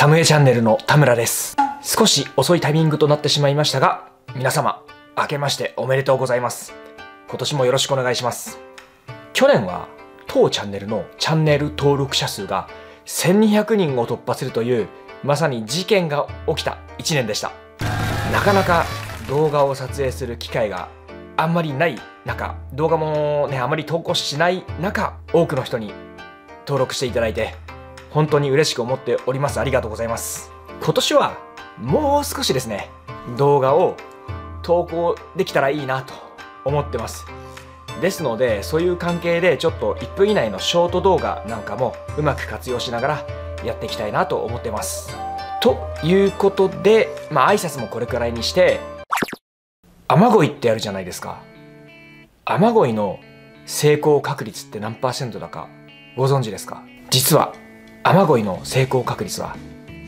サムエチャンネルの田村です。少し遅いタイミングとなってしまいましたが、皆様、明けましておめでとうございます。今年もよろしくお願いします。去年は、当チャンネルのチャンネル登録者数が1200人を突破するという、まさに事件が起きた1年でした。なかなか動画を撮影する機会があんまりない中、動画もね、あまり投稿しない中、多くの人に登録していただいて、本当に嬉しく思っております。ありがとうございます。今年はもう少しですね、動画を投稿できたらいいなと思ってます。ですので、そういう関係でちょっと1分以内のショート動画なんかもうまく活用しながらやっていきたいなと思ってます。ということで、挨拶もこれくらいにして、雨乞いってあるじゃないですか。雨乞いの成功確率って何%だかご存知ですか？実は雨乞いの成功確率は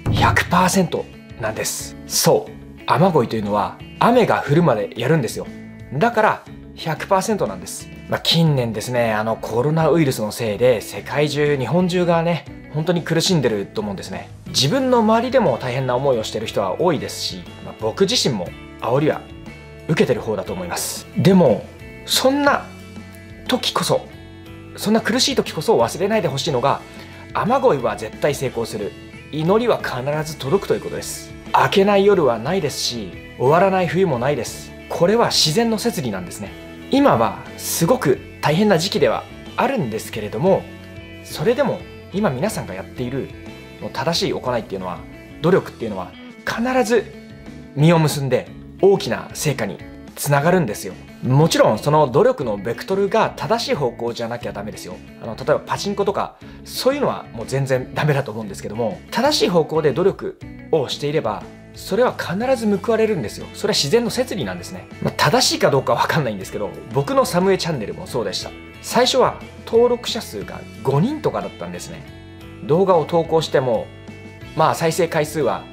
100% なんです。そう、雨乞いというのは雨が降るまでやるんですよ。だから 100% なんです。近年ですね、コロナウイルスのせいで世界中、日本中がね、本当に苦しんでると思うんですね。自分の周りでも大変な思いをしてる人は多いですし、僕自身も煽りは受けてる方だと思います。でもそんな時こそ、そんな苦しい時こそ忘れないでほしいのが、雨乞いは絶対成功する、祈りは必ず届くということです。明けない夜はないですし、終わらない冬もないです。これは自然の摂理なんですね。今はすごく大変な時期ではあるんですけれども、それでも今皆さんがやっている正しい行いっていうのは、努力っていうのは必ず実を結んで大きな成果につながるんですよ。もちろんその努力のベクトルが正しい方向じゃなきゃダメですよ。例えばパチンコとかそういうのはもう全然ダメだと思うんですけども、正しい方向で努力をしていればそれは必ず報われるんですよ。それは自然の摂理なんですね。正しいかどうかわかんないんですけど、僕のサムエチャンネルもそうでした。最初は登録者数が5人とかだったんですね。動画を投稿しても再生回数は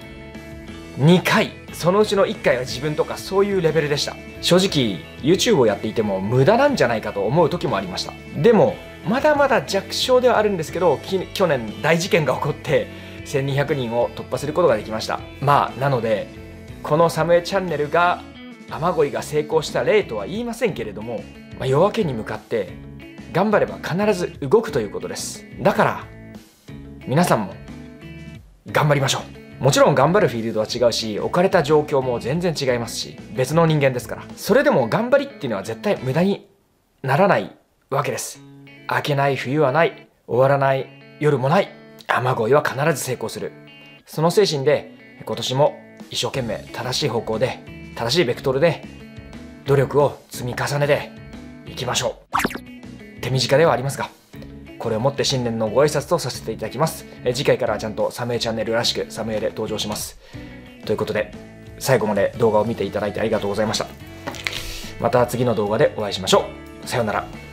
2回、そのうちの1回は自分とかそういうレベルでした。正直 YouTube をやっていても無駄なんじゃないかと思う時もありました。でもまだまだ弱小ではあるんですけど、去年大事件が起こって1200人を突破することができました。なのでこのサムエチャンネルが雨乞いが成功した例とは言いませんけれども、夜明けに向かって頑張れば必ず動くということです。だから皆さんも頑張りましょう。もちろん頑張るフィールドは違うし、置かれた状況も全然違いますし、別の人間ですから。それでも頑張りっていうのは絶対無駄にならないわけです。明けない冬はない、終わらない夜もない、雨乞いは必ず成功する。その精神で今年も一生懸命正しい方向で、正しいベクトルで努力を積み重ねていきましょう。手短ではありますが、これをもって新年のご挨拶とさせていただきます。次回からはちゃんとサムエチャンネルらしくサムエで登場します。ということで、最後まで動画を見ていただいてありがとうございました。また次の動画でお会いしましょう。さようなら。